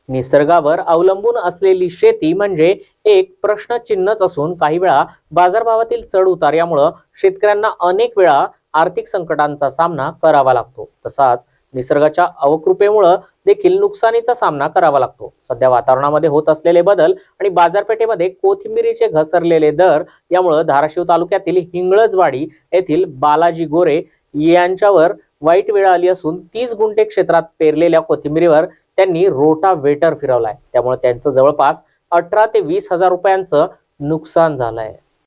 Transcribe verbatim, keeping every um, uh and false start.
निसर्गावर अवलंबून असलेली शेती म्हणजे एक प्रश्नचिन्हच असून काही वेळा बाजारभावातील चढ उतार यामुळे शेतकऱ्यांना अनेक वेळा आर्थिक संकटांचा सामना करावा लागतो। तसाच निसर्गाच्या अवकृपेमुळे देखील नुकसानीचा सामना करावा लागतो। सध्या वातावरणामध्ये होत असलेले बदल आणि बाजारपेठेमध्ये कोथिंबिरीचे घसरलेले दर यामुळे धाराशिव तालुक्यातील हिंगळजवाडी येथील बालाजी गोरे यांच्यावर वाईट वेळ आली असून तीस गुंठे क्षेत्रात पेरलेल्या कोथिंबिरीवर त्यांनी रोटावेटर फिरवलाय। त्यामुळे त्यांचं जवळपास अठरा ते वीस हजार रुपयांचं नुकसान झालंय।